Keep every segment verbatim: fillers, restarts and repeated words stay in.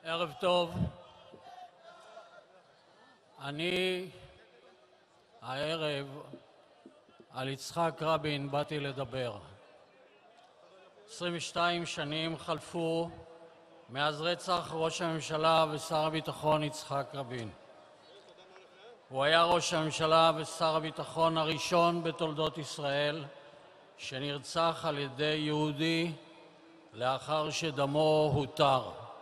ערב טוב. אני הערב על יצחק רבין באתי לדבר. עשרים ושתיים שנים חלפו מאז רצח ראש הממשלה ושר הביטחון יצחק רבין. הוא היה ראש הממשלה ושר הביטחון הראשון בתולדות ישראל שנרצח על ידי יהודי לאחר שדמו הותר.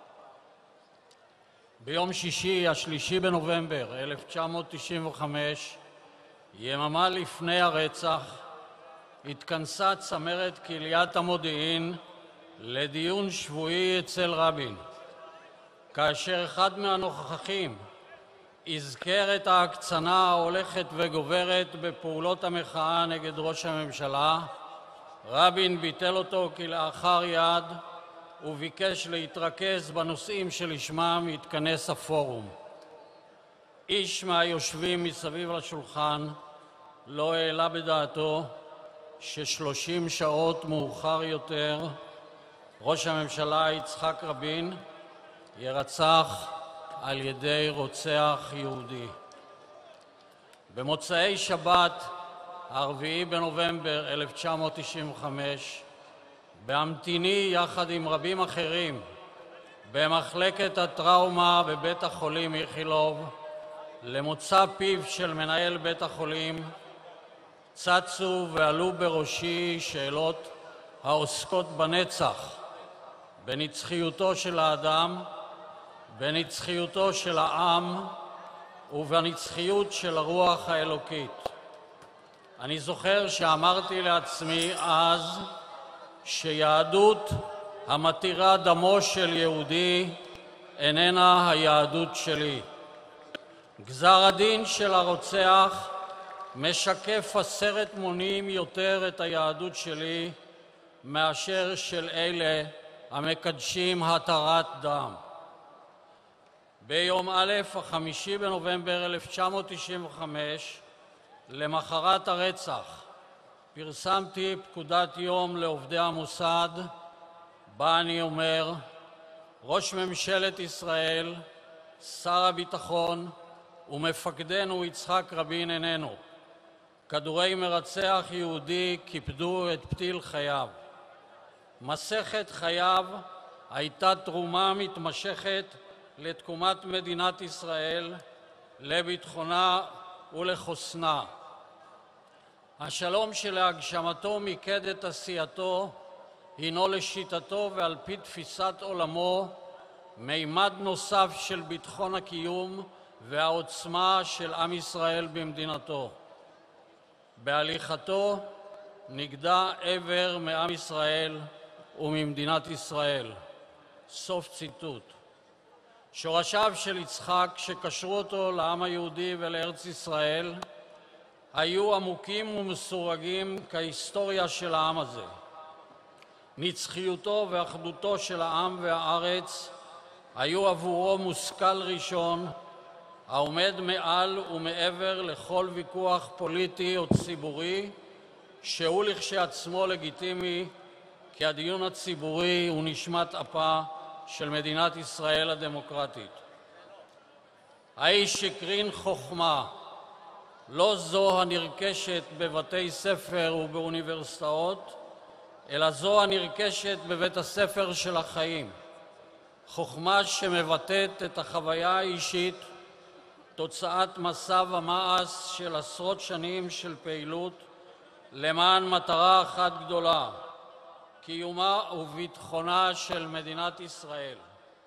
ביום שישי, השלישי בנובמבר אלף תשע מאות תשעים וחמש, יממה לפני הרצח, התכנסה צמרת קהיליית המודיעין לדיון שבועי אצל רבין, כאשר אחד מהנוכחים הזכר את ההקצנה ההולכת וגוברת בפעולות המחאה נגד ראש הממשלה. רבין ביטל אותו כלאחר יד וביקש להתרכז בנושאים שלשמם התכנס הפורום. איש מהיושבים מסביב לשולחן לא העלה בדעתו ששלושים שעות מאוחר יותר ראש הממשלה יצחק רבין ירצח על ידי רוצח יהודי. במוצאי שבת, הרביעי בנובמבר אלף תשע מאות תשעים וחמש, בהמתיני יחד עם רבים אחרים במחלקת הטראומה בבית החולים איכילוב למוצא פיו של מנהל בית החולים, צצו ועלו בראשי שאלות העוסקות בנצח, בנצחיותו של האדם, בנצחיותו של העם ובנצחיות של הרוח האלוקית. אני זוכר שאמרתי לעצמי אז שיהדות המתירה דמו של יהודי איננה היהדות שלי. גזר הדין של הרוצח משקף עשרת מונים יותר את היהדות שלי מאשר של אלה המקדשים התרת דם. ביום א', החמישי בנובמבר אלף תשע מאות תשעים וחמש, למחרת הרצח, פרסמתי פקודת יום לעובדי המוסד, בה אני אומר: ראש ממשלת ישראל, שר הביטחון ומפקדנו יצחק רבין איננו. כדורי מרצח יהודי קיפדו את פתיל חייו. מסכת חייו הייתה תרומה מתמשכת לתקומת מדינת ישראל, לביטחונה ולחוסנה. השלום שלהגשמתו מיקד את עשייתו הינו לשיטתו ועל פי תפיסת עולמו מימד נוסף של ביטחון הקיום והעוצמה של עם ישראל במדינתו. בהליכתו נגדע עבר מעם ישראל וממדינת ישראל. סוף ציטוט. שורשיו של יצחק שקשרו אותו לעם היהודי ולארץ ישראל היו עמוקים ומסורגים כהיסטוריה של העם הזה. נצחיותו ואחדותו של העם והארץ היו עבורו מושכל ראשון העומד מעל ומעבר לכל ויכוח פוליטי או ציבורי שהוא לכשעצמו לגיטימי, כי הדיון הציבורי הוא נשמת אפה של מדינת ישראל הדמוקרטית. האיש הקרין חוכמה, לא זו הנרכשת בבתי ספר ובאוניברסיטאות, אלא זו הנרכשת בבית הספר של החיים. חוכמה שמבטאת את החוויה האישית, תוצאת מסע ומעש של עשרות שנים של פעילות למען מטרה אחת גדולה, קיומה וביטחונה של מדינת ישראל.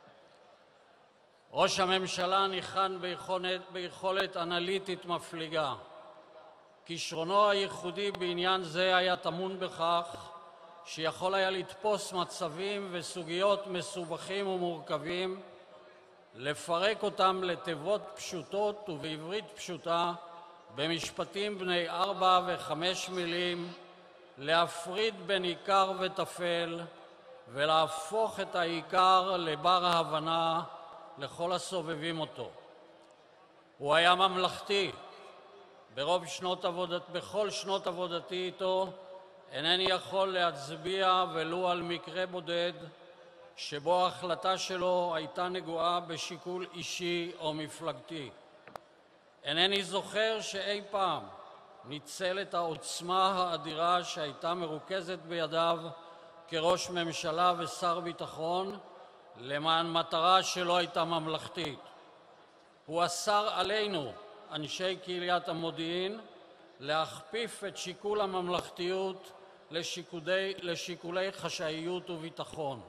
ראש הממשלה ניחן ביכולת, ביכולת אנליטית מפליגה. כישרונו הייחודי בעניין זה היה טמון בכך שיכול היה לתפוס מצבים וסוגיות מסובכים ומורכבים, לפרק אותם לתיבות פשוטות ובעברית פשוטה, במשפטים בני ארבע וחמש מילים, להפריד בין עיקר וטפל ולהפוך את העיקר לבר ההבנה לכל הסובבים אותו. הוא היה ממלכתי. ברוב שנות עבודת, בכל שנות עבודתי איתו אינני יכול להצביע ולו על מקרה בודד שבו ההחלטה שלו הייתה נגועה בשיקול אישי או מפלגתי. אינני זוכר שאי פעם ניצל את העוצמה האדירה שהייתה מרוכזת בידיו כראש ממשלה ושר ביטחון למען מטרה שלא הייתה ממלכתית. הוא אסר עלינו, אנשי קהיליית המודיעין, להכפיף את שיקול הממלכתיות לשיקולי, לשיקולי חשאיות וביטחון.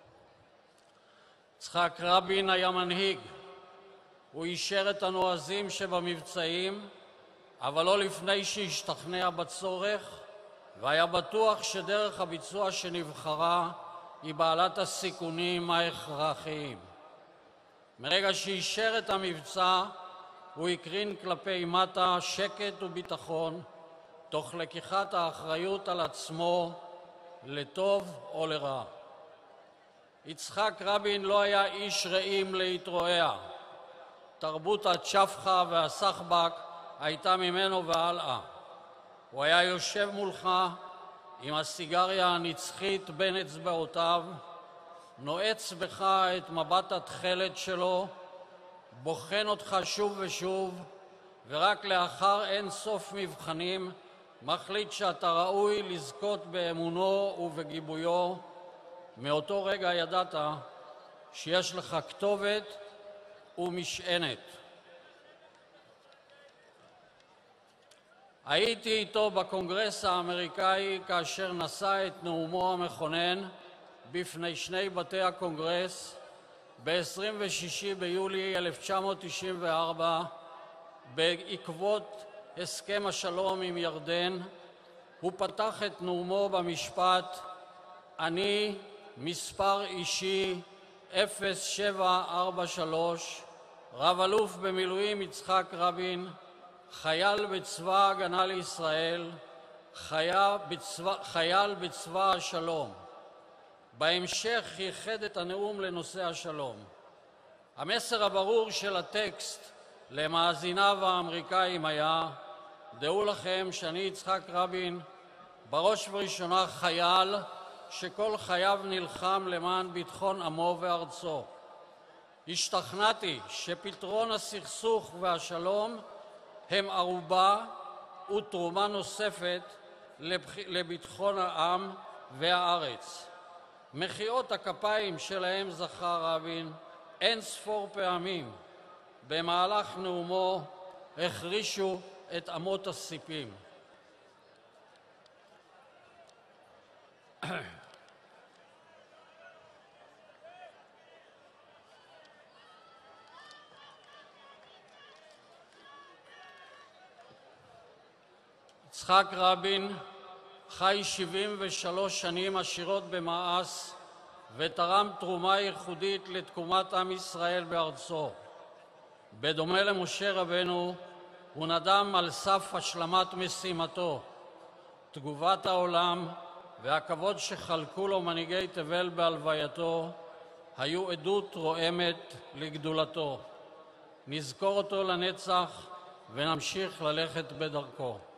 יצחק רבין היה מנהיג. הוא אישר את הנועזים שבמבצעים, אבל לא לפני שהשתכנע בצורך, והיה בטוח שדרך הביצוע שנבחרה היא בעלת הסיכונים ההכרחיים. מרגע שאישר את המבצע, הוא הקרין כלפי מטה שקט וביטחון, תוך לקיחת האחריות על עצמו, לטוב או לרע. יצחק רבין לא היה איש רעים להתרועע. תרבות הצ'פחה והסחבק הייתה ממנו והלאה. הוא היה יושב מולך עם הסיגריה הנצחית בין אצבעותיו, נועץ בך את מבט התכלת שלו, בוחן אותך שוב ושוב, ורק לאחר אין סוף מבחנים מחליט שאתה ראוי לזכות באמונו ובגיבויו. מאותו רגע ידעת שיש לך כתובת ומשענת. הייתי איתו בקונגרס האמריקאי כאשר נשא את נאומו המכונן בפני שני בתי הקונגרס ב-עשרים ושישה ביולי אלף תשע מאות תשעים וארבע בעקבות הסכם השלום עם ירדן. הוא פתח את נאומו במשפט: אני מספר אישי אפס שבע ארבע שלוש, רב אלוף במילואים יצחק רבין, חייל בצבא ההגנה לישראל, חייל בצבא, חייל בצבא השלום. בהמשך ייחד את הנאום לנושא השלום. המסר הברור של הטקסט למאזיניו האמריקאים היה: דעו לכם שאני יצחק רבין, בראש ובראשונה חייל שכל חייו נלחם למען ביטחון עמו וארצו. השתכנעתי שפתרון הסכסוך והשלום הם ערובה ותרומה נוספת לביטחון העם והארץ. מחיאות הכפיים שלהם זכה רבין אין ספור פעמים במהלך נאומו החרישו את אמות הסיפים. יצחק רבין חי שבעים ושלוש שנים עשירות במעש ותרם תרומה ייחודית לתקומת עם ישראל בארצו. בדומה למשה רבנו, הוא נדם על סף השלמת משימתו. תגובת העולם והכבוד שחלקו לו מנהיגי תבל בהלווייתו היו עדות רועמת לגדולתו. נזכור אותו לנצח ונמשיך ללכת בדרכו.